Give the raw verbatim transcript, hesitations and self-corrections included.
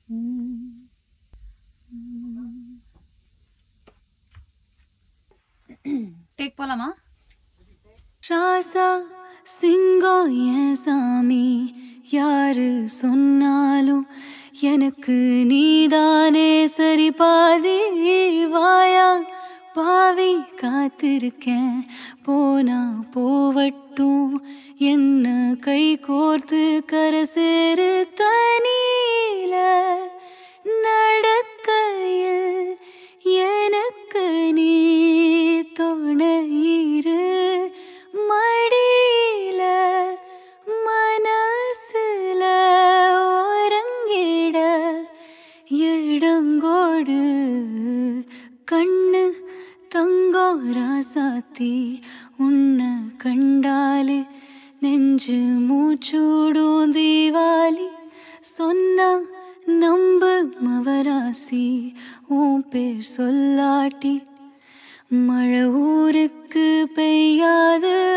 Take போலாமா? ராசா சிங்கம் என் சாமி, யாரு சொன்னாலும் எனக்கு நீதானே சரி பாதி. வாயா பாவி காத்திருக்கேன், போனா போவட்டும் என்ன கை கோர்த்து கரை சேரு. தனியில நடக்கையில் எனக்கு நீ துணையிரு. மடியில மனசுல ஒரங்கிட இடங்கோடு. கண்ணு தங்கோ ராசாத்தி, உன்னை கண்டாலே நெஞ்சு மூச்சூடும். தீவாலி சொன்னா நம்பு மவராசி, உன் பேர் சொல்லாட்டி மழை ஊருக்கு பெய்யாது.